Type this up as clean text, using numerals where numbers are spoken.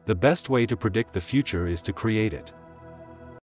The best way to predict the future is to create it.